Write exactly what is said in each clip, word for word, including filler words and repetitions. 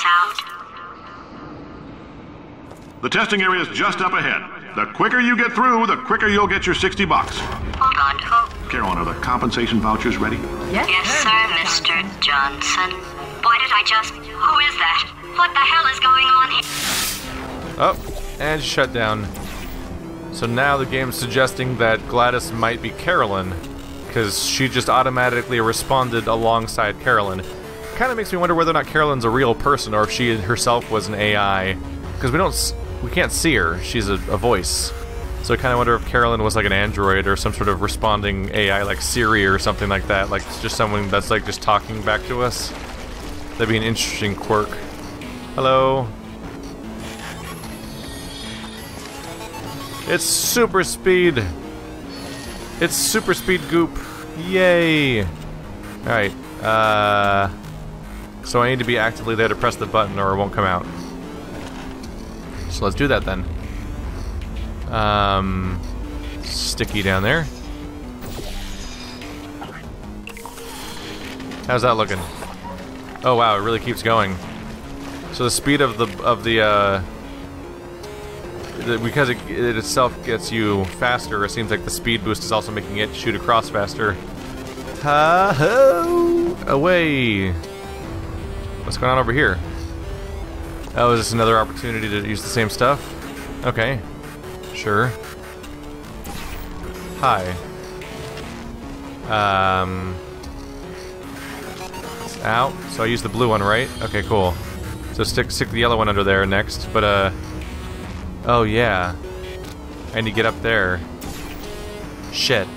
sound? The testing area is just up ahead. The quicker you get through, the quicker you'll get your sixty bucks. Hold on, who? Carolyn, are the compensation vouchers ready? Yes, yes sir, Mister Johnson. Why did I just... Who is that? What the hell is going on here? Oh, and shut down. So now the game's suggesting that GLaDOS might be Carolyn, because she just automatically responded alongside Carolyn. Kind of makes me wonder whether or not Carolyn's a real person, or if she herself was an A I. Because we don't... we can't see her. She's a, a voice. So I kind of wonder if Carolyn was like an android or some sort of responding A I like Siri or something like that. Like just someone that's like just talking back to us. That'd be an interesting quirk. Hello? It's super speed! It's super speed goop! Yay! Alright, uh... so I need to be actively there to press the button or it won't come out. So let's do that then. Um, sticky down there. How's that looking? Oh wow, it really keeps going. So the speed of the of the uh, the, because it, it itself gets you faster, it seems like the speed boost is also making it shoot across faster. Ha-ho! Away! What's going on over here? Oh, is this another opportunity to use the same stuff? Okay. Sure. Hi. Um... It's out. So I use the blue one, right? Okay, cool. So stick stick the yellow one under there next, but uh... oh yeah. I need to get up there. Shit.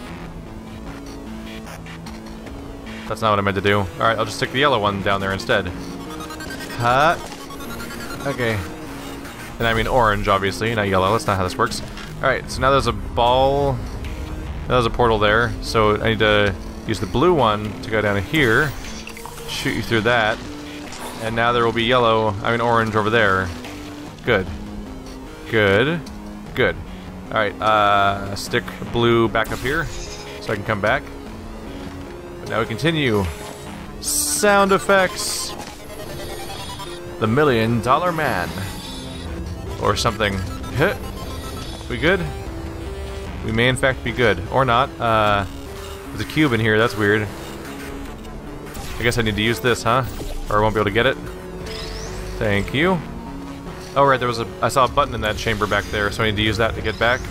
That's not what I meant to do. Alright, I'll just stick the yellow one down there instead. Huh? Okay. And I mean orange, obviously, not yellow. That's not how this works. Alright, so now there's a ball. Now there's a portal there. So I need to use the blue one to go down here. Shoot you through that. And now there will be yellow, I mean orange over there. Good. Good. Good. Alright, uh, stick blue back up here so I can come back. But now we continue. Sound effects! The Million Dollar Man. Or something. Hit. We good? We may in fact be good. Or not. Uh, there's a cube in here, that's weird. I guess I need to use this, huh? Or I won't be able to get it. Thank you. Oh right, there was a... I saw a button in that chamber back there, so I need to use that to get back.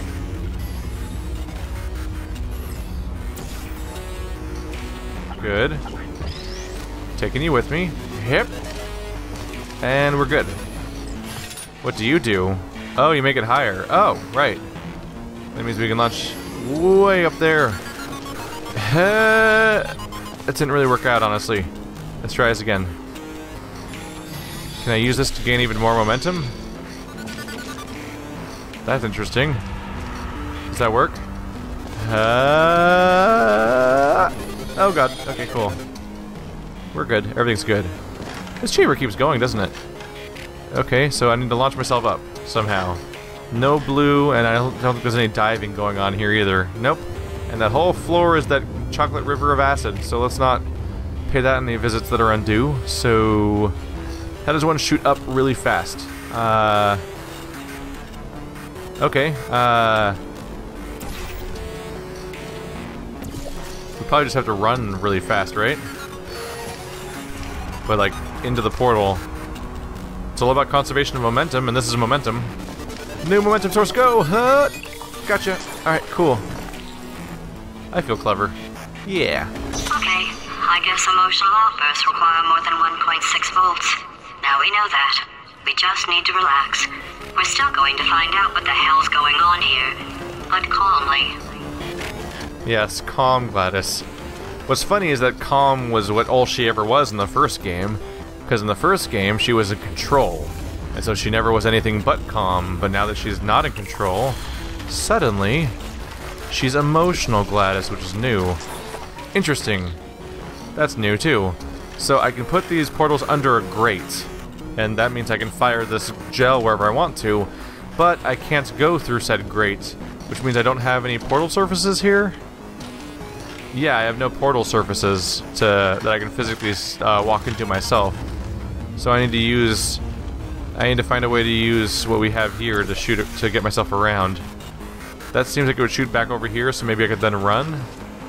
Good. Taking you with me. Hip. And we're good. What do you do? Oh, you make it higher. Oh, right. That means we can launch way up there. That didn't really work out, honestly. Let's try this again. Can I use this to gain even more momentum? That's interesting. Does that work? Uh, oh god. Okay, cool. We're good. Everything's good. This chamber keeps going, doesn't it? Okay, so I need to launch myself up somehow. No blue, and I don't, don't think there's any diving going on here either. Nope. And that whole floor is that chocolate river of acid, so let's not pay that any visits that are undue. So, how does one shoot up really fast? Uh... Okay, uh... we probably just have to run really fast, right? But like, into the portal. It's all about conservation of momentum, and this is momentum. New momentum source, go! Huh? Gotcha. Alright, cool. I feel clever. Yeah. Okay, I guess emotional outbursts require more than one point six volts. Now we know that. We just need to relax. We're still going to find out what the hell's going on here, but calmly. Yes, calm, GLaDOS. What's funny is that calm was what all she ever was in the first game, because in the first game she was in control, and so she never was anything but calm, but now that she's not in control, suddenly she's emotional GLaDOS, which is new. Interesting. That's new too. So I can put these portals under a grate, and that means I can fire this gel wherever I want to, but I can't go through said grate, which means I don't have any portal surfaces here? Yeah, I have no portal surfaces to that I can physically uh, walk into myself. So I need to use... I need to find a way to use what we have here to shoot it, to get myself around. That seems like it would shoot back over here, so maybe I could then run.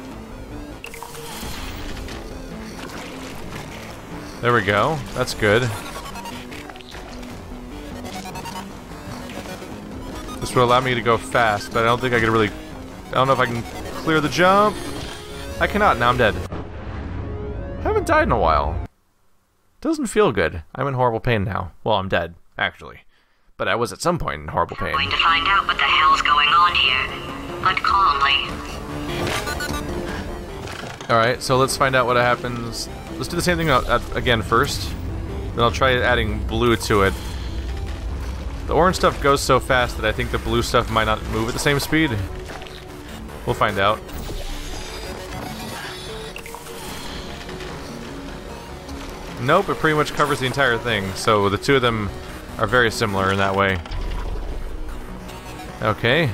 There we go. That's good. This will allow me to go fast, but I don't think I can really... I don't know if I can clear the jump. I cannot. Now I'm dead. Haven't died in a while. Doesn't feel good. I'm in horrible pain now. Well, I'm dead, actually. But I was at some point in horrible pain. I'm going to find out what the hell's going on here, but calmly. Alright, so let's find out what happens. Let's do the same thing again first. Then I'll try adding blue to it. The orange stuff goes so fast that I think the blue stuff might not move at the same speed. We'll find out. Nope, it pretty much covers the entire thing, so the two of them are very similar in that way. Okay.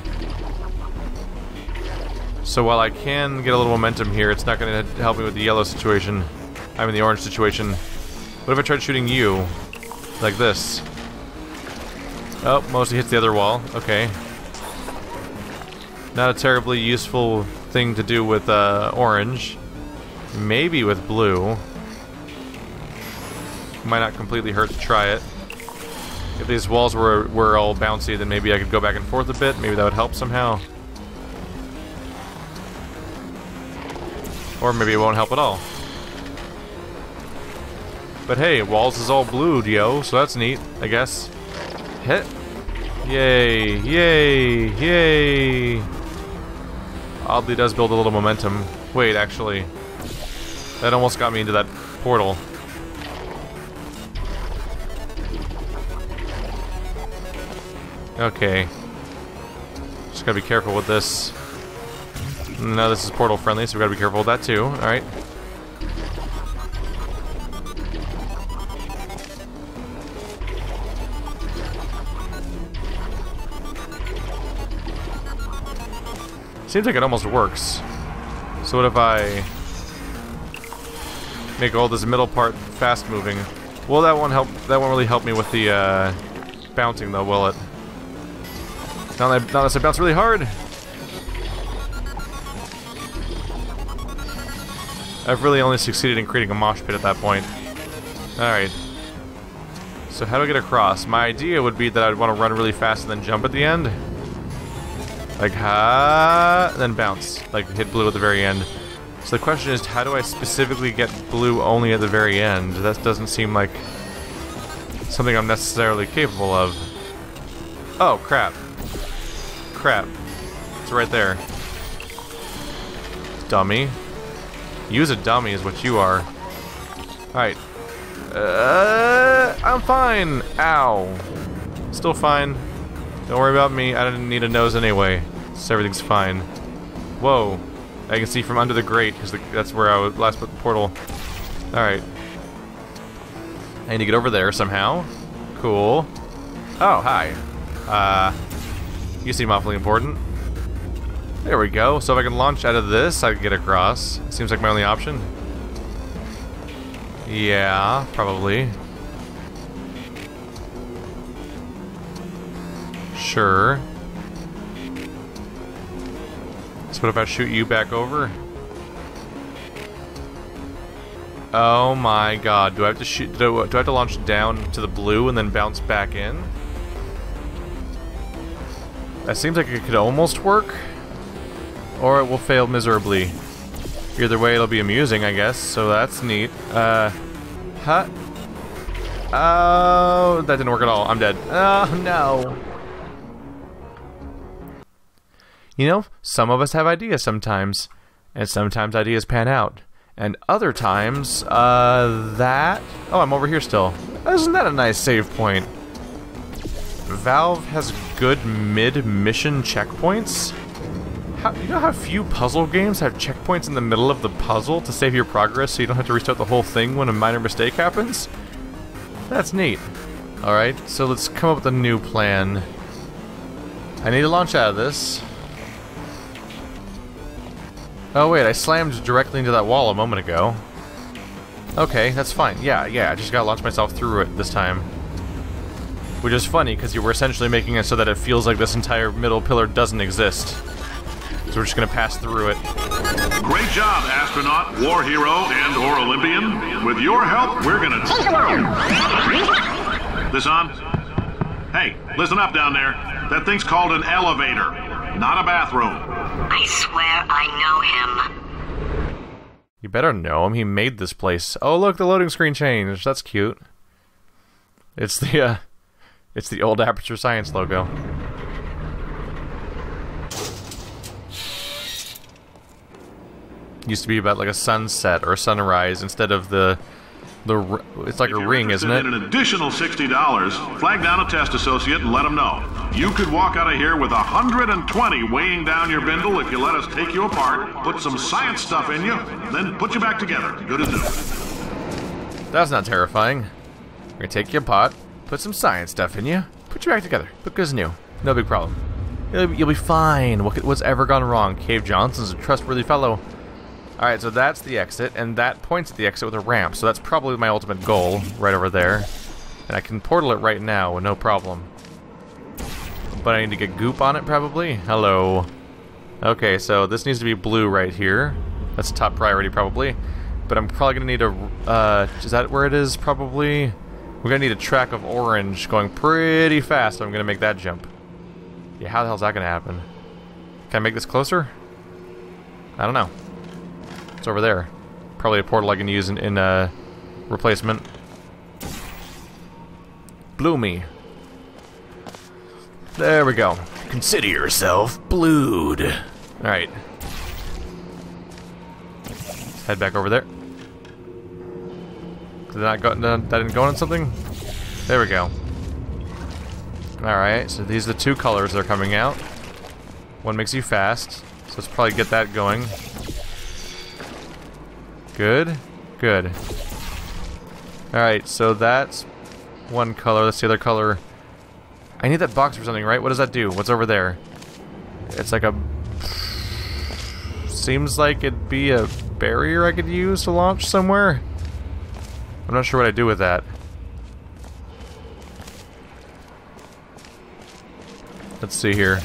So while I can get a little momentum here, it's not going to help me with the yellow situation. I'm in the orange situation. What if I tried shooting you? Like this. Oh, mostly hits the other wall. Okay. Not a terribly useful thing to do with uh, orange. Maybe with blue. Might not completely hurt to try it. If these walls were, were all bouncy, then maybe I could go back and forth a bit. Maybe that would help somehow. Or maybe it won't help at all. But hey, walls is all blued, yo, so that's neat, I guess. Hit. Yay, yay, yay. Oddly does build a little momentum. Wait, actually. That almost got me into that portal. Okay. Just gotta be careful with this. No, this is portal friendly, so we gotta be careful with that too. Alright. Seems like it almost works. So what if I make all this middle part fast moving? Well, that won't help. That won't really help me with the uh, bouncing, though, will it? Not that, not unless I bounce really hard. I've really only succeeded in creating a mosh pit at that point. Alright. So how do I get across? My idea would be that I'd want to run really fast and then jump at the end. Like, ha, and then bounce. Like, hit blue at the very end. So the question is, how do I specifically get blue only at the very end? That doesn't seem like something I'm necessarily capable of. Oh, crap. Crap. It's right there. Dummy. Use a dummy is what you are. Alright. Uh, I'm fine. Ow. Still fine. Don't worry about me. I didn't need a nose anyway. So everything's fine. Whoa. I can see from under the grate, because that's where I would last put the portal. Alright. I need to get over there somehow. Cool. Oh, hi. Uh, you seem awfully important. There we go. So if I can launch out of this, I can get across. Seems like my only option. Yeah, probably. Sure. So what if I shoot you back over? Oh my god. Do I have to shoot do I, do I have to launch down to the blue and then bounce back in? That seems like it could almost work. Or it will fail miserably. Either way, it'll be amusing, I guess, so that's neat. Uh, huh? Oh, that didn't work at all. I'm dead. Oh, no. You know, some of us have ideas sometimes, and sometimes ideas pan out. And other times, uh, that... Oh, I'm over here still. Isn't that a nice save point? Valve has good mid-mission checkpoints? How, you know how few puzzle games have checkpoints in the middle of the puzzle to save your progress so you don't have to restart the whole thing when a minor mistake happens? That's neat. Alright, so let's come up with a new plan. I need to launch out of this. Oh wait, I slammed directly into that wall a moment ago. Okay, that's fine. Yeah, yeah, I just gotta launch myself through it this time. Which is funny, because you were essentially making it so that it feels like this entire middle pillar doesn't exist. So we're just gonna pass through it. Great job, astronaut, war hero, and or Olympian. With your help, we're gonna... This on? Hey, listen up down there. That thing's called an elevator, not a bathroom. I swear I know him. You better know him. He made this place. Oh, look, the loading screen changed. That's cute. It's the, uh... It's the old Aperture Science logo. Used to be about like a sunset or a sunrise instead of the... the it's like if a ring, isn't it? In an additional sixty dollars, flag down a test associate and let them know. You could walk out of here with one hundred twenty weighing down your bindle if you let us take you apart, put some science stuff in you, then put you back together. Good as new. That's not terrifying. We're gonna take your pot, put some science stuff in you, put you back together. But good as new. No big problem. You'll, you'll be fine. What, what's ever gone wrong? Cave Johnson's a trustworthy fellow. Alright, so that's the exit, and that points at the exit with a ramp, so that's probably my ultimate goal, right over there. And I can portal it right now with no problem. But I need to get goop on it, probably? Hello. Okay, so this needs to be blue right here. That's top priority, probably. But I'm probably gonna need a... Uh, is that where it is, probably? We're gonna need a track of orange going pretty fast, so I'm gonna make that jump. Yeah, how the hell's that gonna happen? Can I make this closer? I don't know. It's over there. Probably a portal I can use in, in uh, replacement. Bloomy. There we go. Consider yourself blued. Alright. Head back over there. Did that go, that didn't go on something? There we go. Alright, so these are the two colors that are coming out. One makes you fast, so let's probably get that going. Good, good. Alright, so that's one color. That's the other color. I need that box for something, right? What does that do? What's over there? It's like a... Seems like it'd be a barrier I could use to launch somewhere. I'm not sure what I do with that. Let's see here.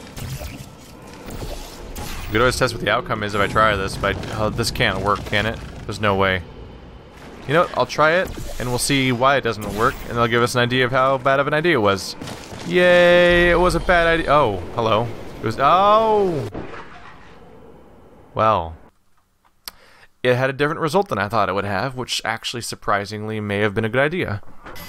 You could always test what the outcome is if I try this, but I, oh, this can't work, can it? There's no way. You know what? I'll try it, and we'll see why it doesn't work, and they'll give us an idea of how bad of an idea it was. Yay! It was a bad idea. Oh, hello. It was. Oh! Well. It had a different result than I thought it would have, which actually surprisingly may have been a good idea.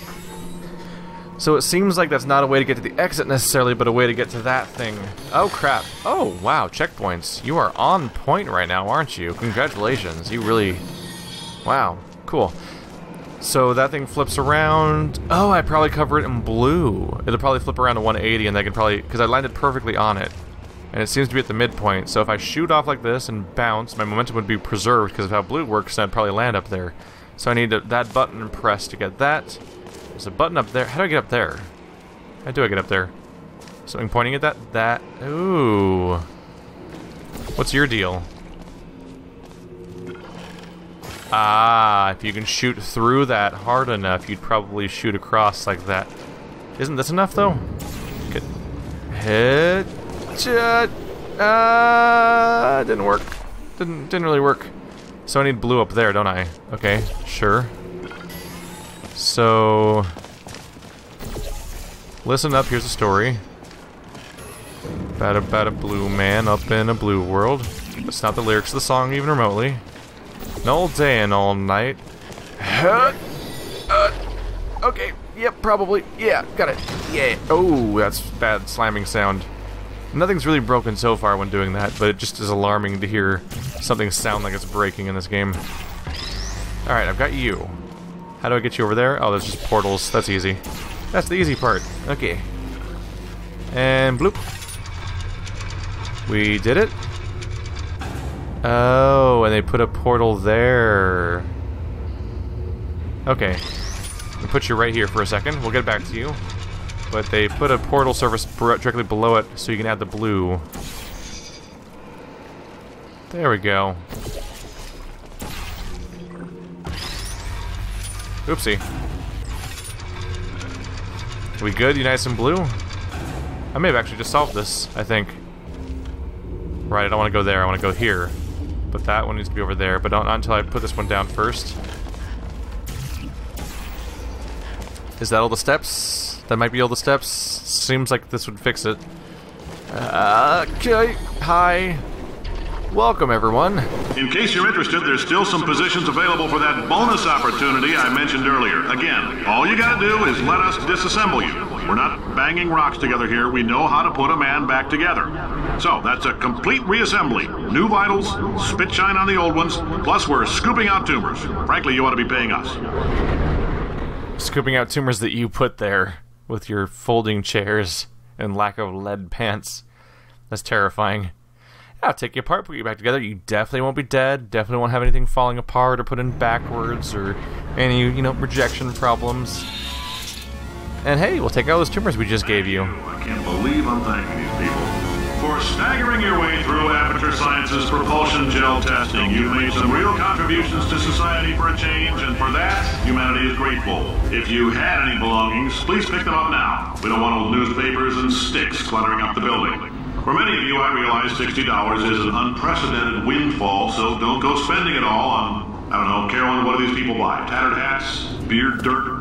So it seems like that's not a way to get to the exit necessarily, but a way to get to that thing. Oh crap. Oh wow, checkpoints. You are on point right now, aren't you? Congratulations. You really... Wow, cool. So that thing flips around. Oh, I probably cover it in blue. It'll probably flip around to one eighty and I can probably... Because I landed perfectly on it. And it seems to be at the midpoint, so if I shoot off like this and bounce, my momentum would be preserved because of how blue works, and I'd probably land up there. So I need to, that button pressed to get that. There's a button up there. How do I get up there? How do I get up there? Something pointing at that? That. Ooh. What's your deal? Ah, if you can shoot through that hard enough, you'd probably shoot across like that. Isn't this enough, though? Good. Hit. Ah, uh, didn't work. Didn't didn't really work. So I need blue up there, don't I? Okay, sure. So, listen up. Here's a story about a, about a blue man up in a blue world. That's not the lyrics of the song even remotely. An all day and all night. Uh, uh, okay. Yep. Probably. Yeah. Got it. Yeah. Oh, that's bad slamming sound. Nothing's really broken so far when doing that, but it just is alarming to hear something sound like it's breaking in this game. Alright, I've got you. How do I get you over there? Oh, there's just portals. That's easy. That's the easy part. Okay. And bloop. We did it. Oh, and they put a portal there. Okay. I'll put you right here for a second. We'll get back to you. But they put a portal surface directly below it so you can add the blue. There we go. Oopsie. We good? You nice and blue? I may have actually just solved this, I think. Right, I don't want to go there, I want to go here. But that one needs to be over there, but not, not until I put this one down first. Is that all the steps? That might be all the steps. Seems like this would fix it. Uh, okay, hi. Welcome, everyone. In case you're interested, there's still some positions available for that bonus opportunity I mentioned earlier. Again, all you gotta do is let us disassemble you. We're not banging rocks together here. We know how to put a man back together. So, that's a complete reassembly. New vitals, spit shine on the old ones, plus we're scooping out tumors. Frankly, you ought to be paying us. Scooping out tumors that you put there with your folding chairs and lack of lead pants. That's terrifying. I'll take you apart, put you back together. You definitely won't be dead. Definitely won't have anything falling apart or put in backwards or any, you know, rejection problems. And hey, we'll take out those tumors we just gave you. I can't believe I'm thanking these people. For staggering your way through Aperture Science's propulsion gel testing, you've made some real contributions to society for a change, and for that, humanity is grateful. If you had any belongings, please pick them up now. We don't want old newspapers and sticks cluttering up the building. For many of you, I realize sixty dollars is an unprecedented windfall, so don't go spending it all on, I don't know, Carolyn, what do these people buy? Tattered hats? Beard dirt?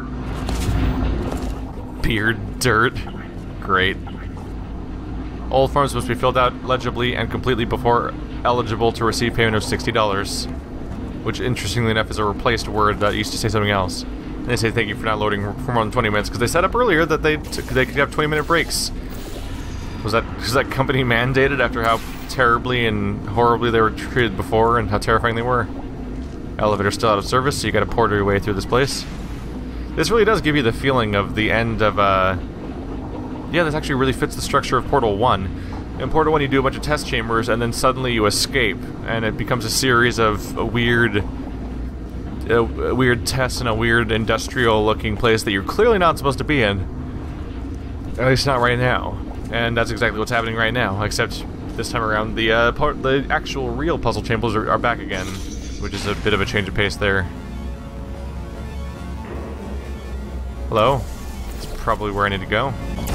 Beard dirt? Great. All forms must be filled out legibly and completely before eligible to receive payment of sixty dollars. Which, interestingly enough, is a replaced word that used to say something else. And they say thank you for not loading for more than twenty minutes, because they said up earlier that they, t they could have twenty minute breaks. Was that, was that company mandated after how terribly and horribly they were treated before and how terrifying they were? Elevator's still out of service, so you gotta porter your way through this place. This really does give you the feeling of the end of, uh... yeah, this actually really fits the structure of Portal one. In Portal one you do a bunch of test chambers and then suddenly you escape, and it becomes a series of weird... Uh, weird tests in a weird industrial-looking place that you're clearly not supposed to be in. At least not right now. And that's exactly what's happening right now, except this time around the uh, part, the actual real puzzle chambers are, are back again, which is a bit of a change of pace there. Hello? That's probably where I need to go.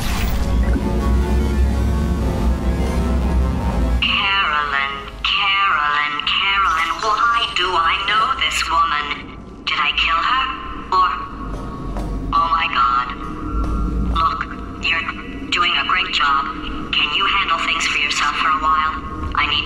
Carolyn, Carolyn, Carolyn, why do I know this woman? Did I kill her? Or... oh my god. Look, you're doing a great job. Can you handle things for yourself for a while? I need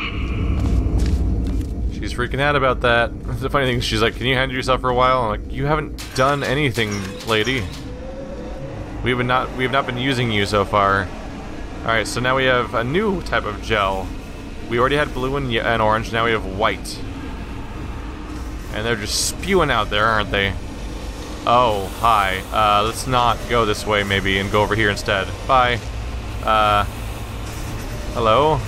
to think. She's freaking out about that. The funny thing is, she's like, can you handle yourself for a while? I'm like, you haven't done anything, lady. We have not, we have not been using you so far. Alright, so now we have a new type of gel. We already had blue and, and orange, now we have white. And they're just spewing out there, aren't they? Oh, hi. Uh, let's not go this way, maybe, and go over here instead. Bye. Uh, hello?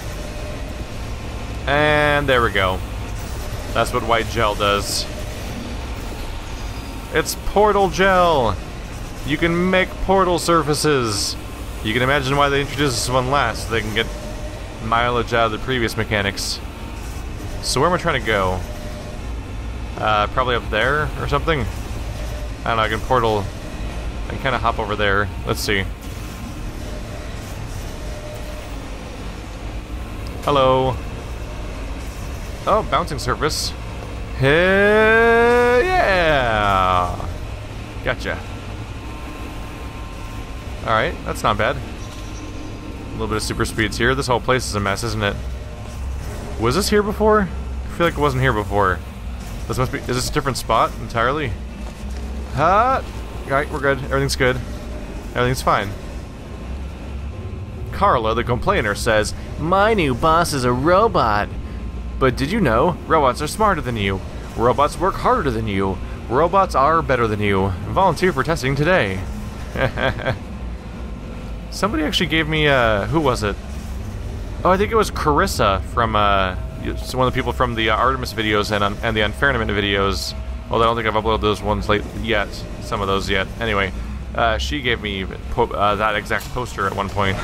And there we go. That's what white gel does. It's portal gel! You can make portal surfaces! You can imagine why they introduced this one last, so they can get mileage out of the previous mechanics. So where am I trying to go? Uh, probably up there, or something? I don't know, I can portal... I can kind of hop over there. Let's see. Hello. Oh, bouncing surface. Hey, yeah! Gotcha. Alright, that's not bad. A little bit of super speeds here. This whole place is a mess, isn't it? Was this here before? I feel like it wasn't here before. This must be... is this a different spot entirely? Huh? Alright, we're good. Everything's good. Everything's fine. Carla, the complainer, says, my new boss is a robot. But did you know, robots are smarter than you. Robots work harder than you. Robots are better than you. Volunteer for testing today. Somebody actually gave me, uh, who was it? Oh, I think it was Carissa from, uh, one of the people from the uh, Artemis videos and, um, and the Unfairnament videos. Although I don't think I've uploaded those ones late yet. Some of those yet. Anyway, uh, she gave me po uh, that exact poster at one point.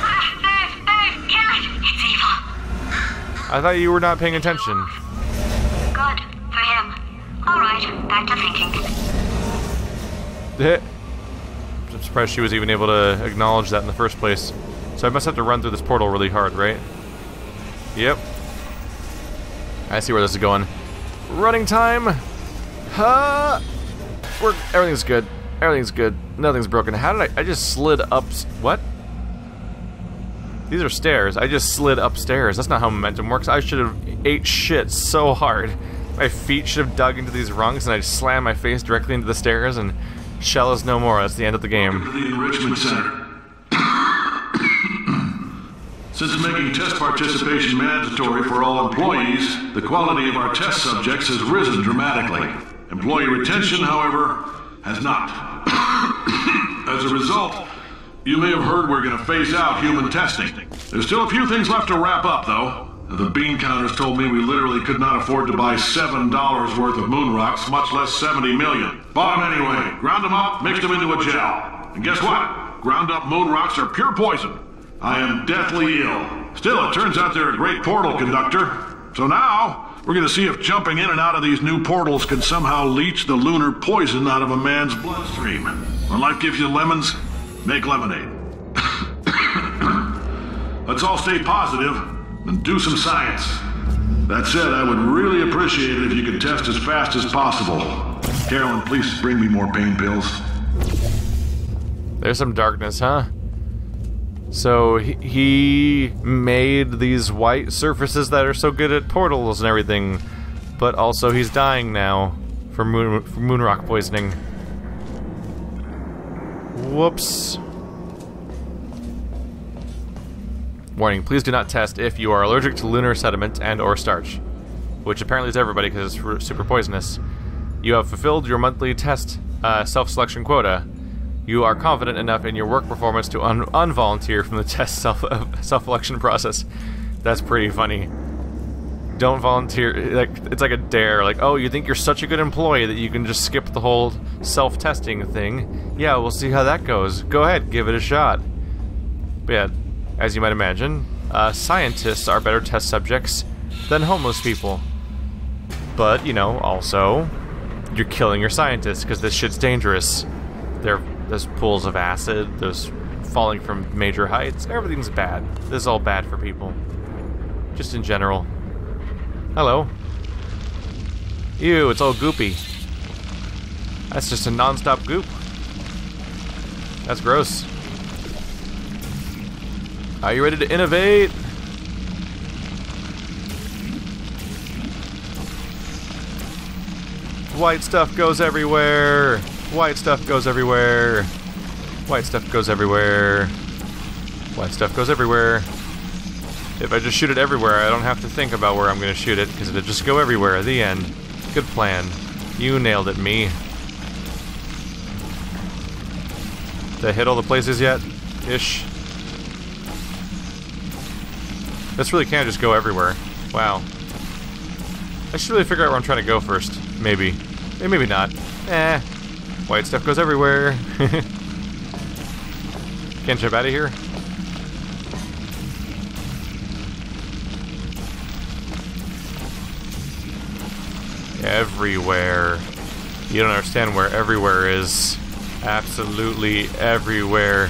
It's evil. I thought you were not paying attention. Good. For him. Alright, back to thinking. I'm surprised she was even able to acknowledge that in the first place. So I must have to run through this portal really hard, right? Yep. I see where this is going. Running time! Huh! We're, everything's good. Everything's good. Nothing's broken. How did I... I just slid up... What? These are stairs. I just slid upstairs. That's not how momentum works. I should have ate shit so hard. My feet should have dug into these rungs and I just slammed my face directly into the stairs and shell is no more. That's the end of the game. Welcome to the Enrichment Center. Since making test participation mandatory for all employees, the quality of our test subjects has risen dramatically. Employee retention, however, has not. As a result, you may have heard we're going to phase out human testing. There's still a few things left to wrap up, though. The bean counters told me we literally could not afford to buy seven dollars worth of moon rocks, much less seventy million. Bought them anyway, ground them up, mixed them into a gel. And guess what? Ground up moon rocks are pure poison. I am deathly ill. Still, it turns out they're a great portal conductor. So now, we're going to see if jumping in and out of these new portals can somehow leach the lunar poison out of a man's bloodstream. When life gives you lemons, make lemonade. Let's all stay positive and do some science. That said, I would really appreciate it if you could test as fast as possible. Carolyn, please bring me more pain pills. There's some darkness, huh? So he, he made these white surfaces that are so good at portals and everything, but also he's dying now from moon, from moon rock poisoning. Whoops. Warning, please do not test if you are allergic to lunar sediment and or starch, which apparently is everybody because it's super poisonous. You have fulfilled your monthly test uh, self-selection quota. You are confident enough in your work performance to un unvolunteer from the test self uh, self-election process. That's pretty funny. Don't volunteer. Like, it's like a dare. Like, oh, you think you're such a good employee that you can just skip the whole self-testing thing? Yeah, we'll see how that goes. Go ahead, give it a shot. But yeah, as you might imagine, uh, scientists are better test subjects than homeless people. But, you know, also, you're killing your scientists because this shit's dangerous. There, there's pools of acid, there's falling from major heights, everything's bad. This is all bad for people. Just in general. Hello. Ew, it's all goopy. That's just a non-stop goop. That's gross. Are you ready to innovate? White stuff goes everywhere. White stuff goes everywhere. White stuff goes everywhere. White stuff goes everywhere. If I just shoot it everywhere, I don't have to think about where I'm going to shoot it, because it'll just go everywhere. The end. Good plan. You nailed it, me. Did I hit all the places yet? Ish. This really can just go everywhere. Wow. I should really figure out where I'm trying to go first. Maybe. Maybe, maybe not. Eh. White stuff goes everywhere. Can't jump out of here? Everywhere. You don't understand where everywhere is. Absolutely everywhere.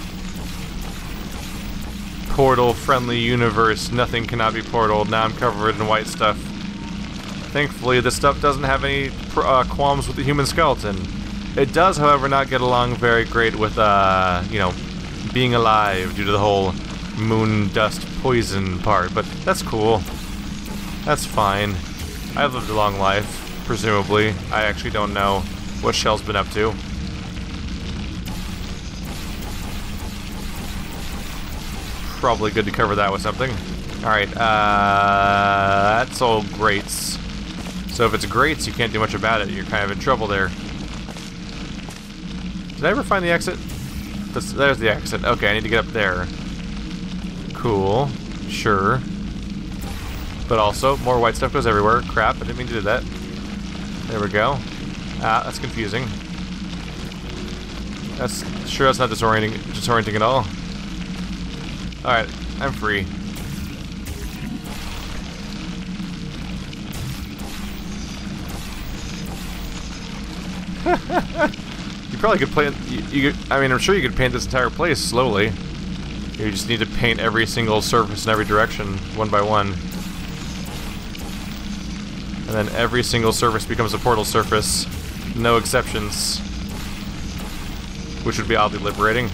Portal-friendly universe. Nothing cannot be portaled. Now I'm covered in white stuff. Thankfully, this stuff doesn't have any uh, qualms with the human skeleton. It does, however, not get along very great with, uh, you know, being alive due to the whole moon dust poison part, but that's cool. That's fine. I've lived a long life, presumably. I actually don't know what Shell's been up to. Probably good to cover that with something. Alright, uh, that's all grates. So if it's grates, you can't do much about it. You're kind of in trouble there. Did I ever find the exit? That's, there's the exit. Okay, I need to get up there. Cool. Sure. But also, more white stuff goes everywhere. Crap, I didn't mean to do that. There we go. Ah, that's confusing. That's sure that's not disorienting, disorienting at all. Alright, I'm free. You probably could paint. You, you could, I mean, I'm sure you could paint this entire place slowly. You just need to paint every single surface in every direction, one by one. And then every single surface becomes a portal surface. No exceptions. Which would be oddly liberating.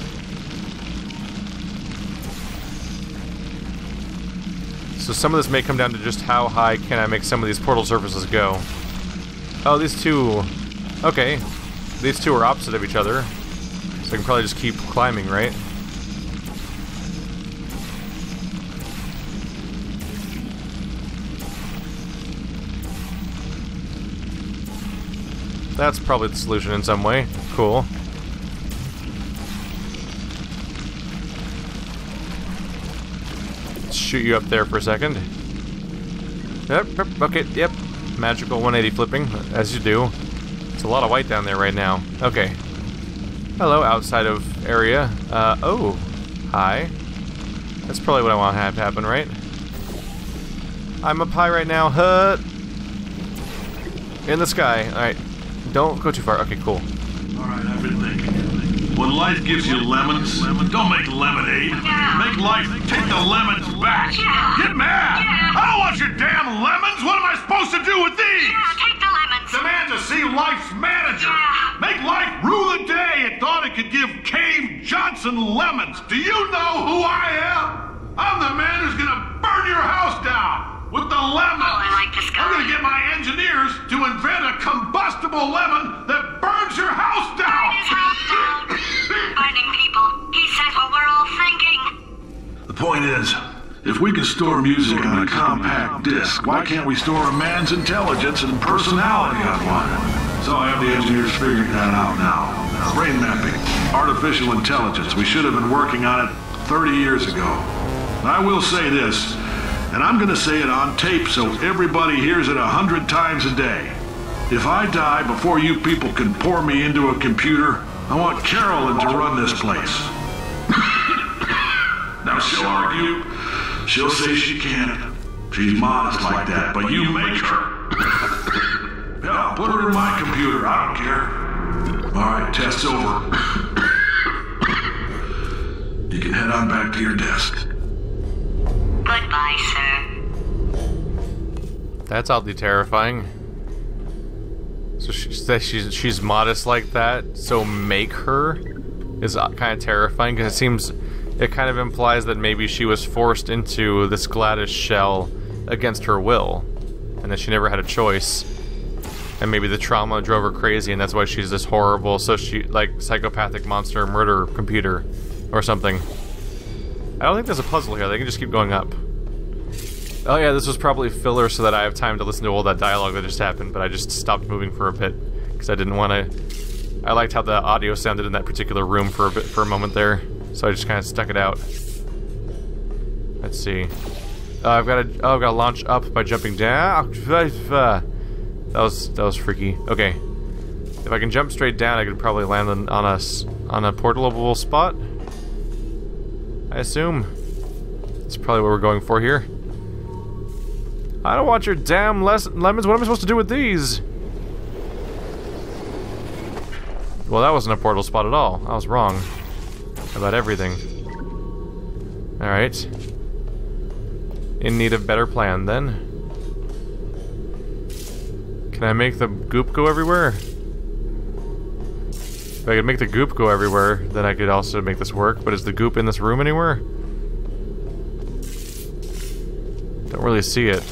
So some of this may come down to just how high can I make some of these portal surfaces go. Oh, these two... Okay. These two are opposite of each other. So I can probably just keep climbing, right? That's probably the solution in some way. Cool. Let's shoot you up there for a second. Yep, yep, okay, yep. Magical one eighty flipping, as you do. It's a lot of white down there right now. Okay. Hello, outside of area. Uh, oh. Hi. That's probably what I want to have happen, right? I'm up high right now. Huh. In the sky. Alright. Don't go too far. Okay, cool. Alright, I've been thinking. When life gives you lemons, don't make lemonade. Yeah. Make life take the lemons back. Yeah. Get mad! Yeah. I don't want your damn lemons! What am I supposed to do with these? Yeah, take the lemons. Demand to see life's manager. Yeah. Make life rue the day it thought it could give Cave Johnson lemons. Do you know who I am? I'm the man who's gonna burn your house down with the lemons. Oh, I like this guy. I'm gonna get my engineers to invent a combustible lemon that burns your house down. Burn his house down. Burning people. He says what we're all thinking. The point is, if we can store music on a compact disc, why can't we store a man's intelligence and personality on one? So I have the engineers figuring that out now. Brain mapping, artificial intelligence. We should have been working on it thirty years ago. I will say this, and I'm gonna say it on tape so everybody hears it a hundred times a day. If I die before you people can pour me into a computer, I want Carolyn to run this place. Now she'll argue. She'll say she can't. She's modest like that, but you make her. Yeah, put her in my computer. I don't care. All right, test's over. You can head on back to your desk. Goodbye, sir. That's oddly terrifying. So she says she's she's modest like that. So make her is kind of terrifying because it seems it kind of implies that maybe she was forced into this GLaDOS shell against her will, and that she never had a choice. And maybe the trauma drove her crazy, and that's why she's this horrible, so she like psychopathic monster murder computer or something. I don't think there's a puzzle here. They can just keep going up. Oh yeah, this was probably filler so that I have time to listen to all that dialogue that just happened, but I just stopped moving for a bit because I didn't want to. I liked how the audio sounded in that particular room for a bit, for a moment there, so I just kind of stuck it out. Let's see. Uh, I've got to. Oh, I've got to launch up by jumping down. That was that was freaky. Okay, if I can jump straight down, I could probably land on, on a on a portalable spot. I assume. That's probably what we're going for here. I don't want your damn les lemons. What am I supposed to do with these? Well, that wasn't a portal spot at all. I was wrong about everything. Alright. In need of better plan, then. Can I make the goop go everywhere? If I could make the goop go everywhere, then I could also make this work. But is the goop in this room anywhere? Don't really see it.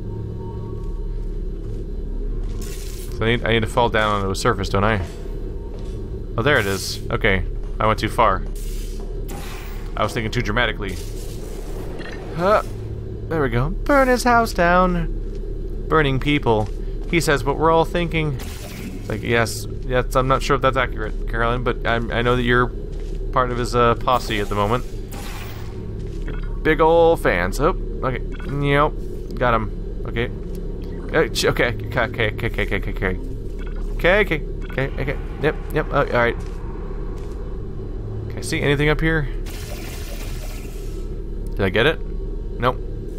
So I need, I need to fall down onto a surface, don't I? Oh, there it is. Okay. I went too far. I was thinking too dramatically. Huh. There we go. Burn his house down. Burning people. He says what we're all thinking. It's like, yes, yes, I'm not sure if that's accurate, Carolyn, but I'm, I know that you're part of his uh, posse at the moment. Big ol' fans. Oh, okay. Yep. Got him. Okay. Okay, okay, okay, okay, okay, okay, okay. Okay, okay, okay, okay. Yep, yep, uh, alright. Okay, see anything up here? Did I get it? Nope.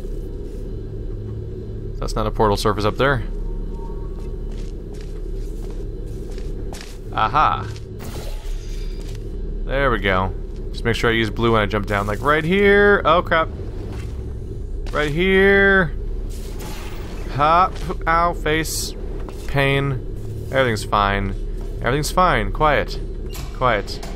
That's not a portal surface up there. Aha. There we go. Just make sure I use blue when I jump down. Like right here. Oh, crap. Right here. Hop. Ow, face. Pain. Everything's fine. Everything's fine. Quiet. Quiet.